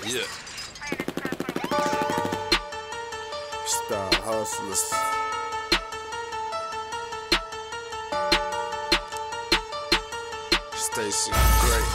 Yeah. Star hustlers. Stacy Gray.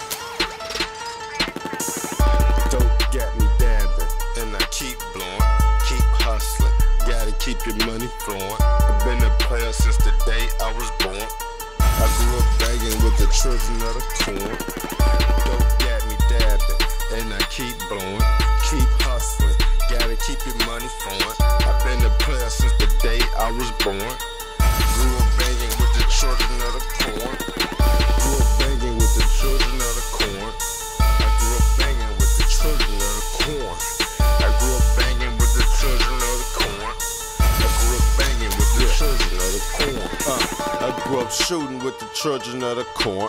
Dope got me dabbing, and I keep blowing, keep hustling. Gotta keep your money flowing. I've been a player since the day I was born. I grew up begging with the children of the corn. Dope got me dabbing, and I keep blowing, keep hustling. Gotta keep your money flowing. I've been a player since the day I was born. Grew up begging with the children of the corn. Grew up banging with the children of the corn. I grew up banging with the children of the corn. I grew up banging with the children of the corn. I grew up banging with the children of the corn. I grew up shooting with the children of the corn.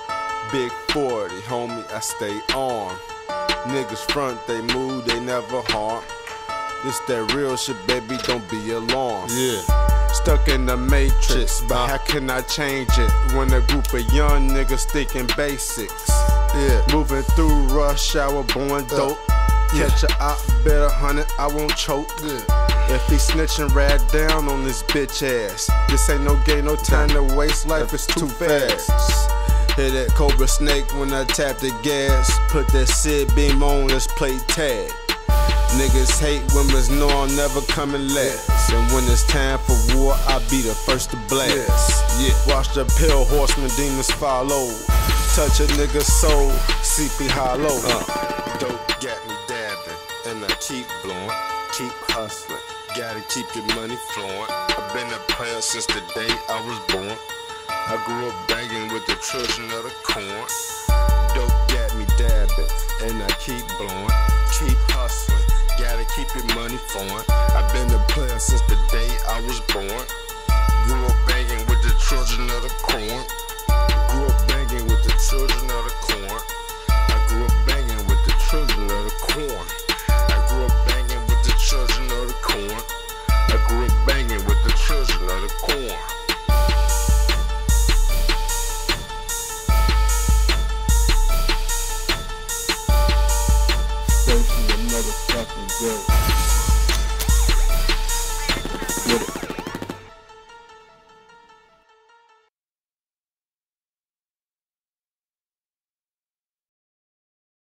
Big 40, homie, I stay on. Niggas front, they move, they never harm. This that real shit, baby, don't be alarmed. Yeah. Stuck in the matrix, but how can I change it when a group of young niggas thinking basics? Yeah. Moving through rush hour, blowing dope. Catch a op, bet 100, I won't choke. Yeah. If he snitching, ride down on this bitch ass. This ain't no game, no time to waste, life is too fast. Hit that Cobra Snake when I tap the gas. Put that Sid beam on, let's play tag. Niggas hate women's know I'm never coming last. And when it's time for war, I be the first to blast. Yeah. Watch the pale horsemen, demons follow. Touch a nigga's soul, CP hollow. Dope got me dabbing, and I keep blowing, keep hustling. Gotta keep your money flowing. I've been a player since the day I was born. I grew up banging with the children of the corn. Dope got me dabbing, and I keep blowing, keep hustling. Gotta keep your money flowing. I've been a player since the day I was born. Grew up banging with the children of the corn. Grew up banging with the children of the corn.